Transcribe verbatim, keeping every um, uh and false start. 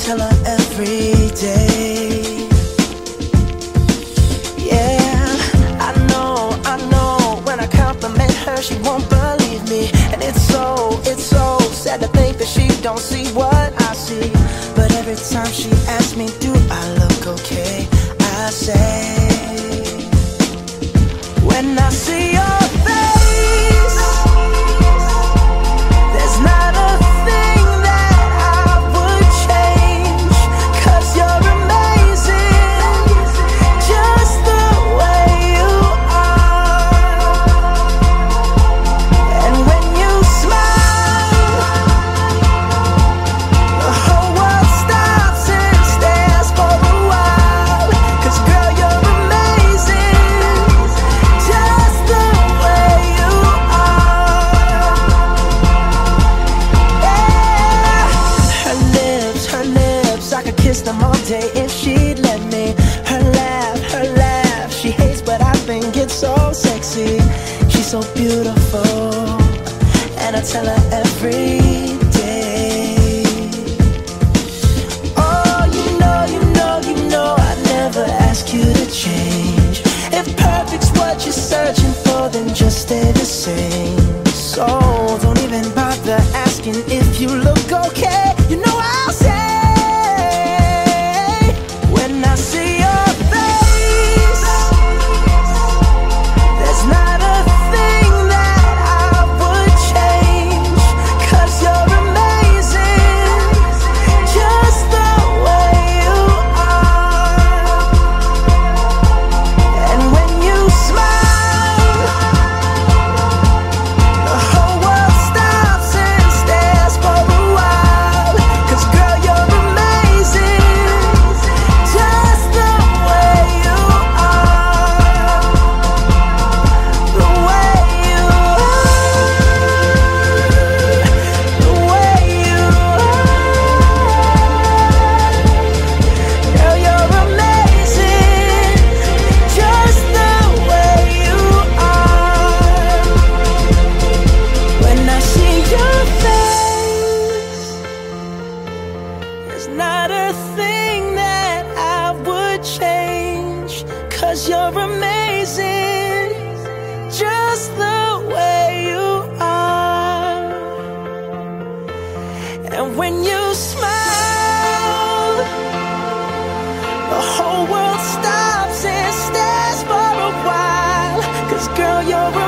tell her every day. Yeah, I know, I know, when I compliment her she won't believe me. And it's so, it's so sad to think that she don't see what I see. But every time she asks me, do I look okay, I say, when I see your face, there's not a thing that I would change, 'cause you're amazing, just the way you are. And when you smile, the whole world stops and stares for a while. 'Cause girl, you're amazing, just the way you are. Yeah. Her lips, her lips, I could kiss them all day if she'd let me. Her laugh, her laugh, she hates but I think it's so sexy. She's so beautiful, and I tell her every day. Oh, you know, you know, you know I never ask you to change. If perfect's what you're searching for, then just stay the same. So don't even bother asking if you look okay. You know I'll say, when I see your face, there's not a thing that I would change, 'cause you're amazing, just the way you are. And when you smile, the whole world stops and stares for a while. 'Cause girl, you're amazing, just the way you are. The way you are, the way you are. Girl, you're amazing, just the way you are. When I see your face, there's not a thing that I would change, 'cause you're amazing, just the way you are. And when you smile, the whole world stops and stares for a while. 'Cause girl, you're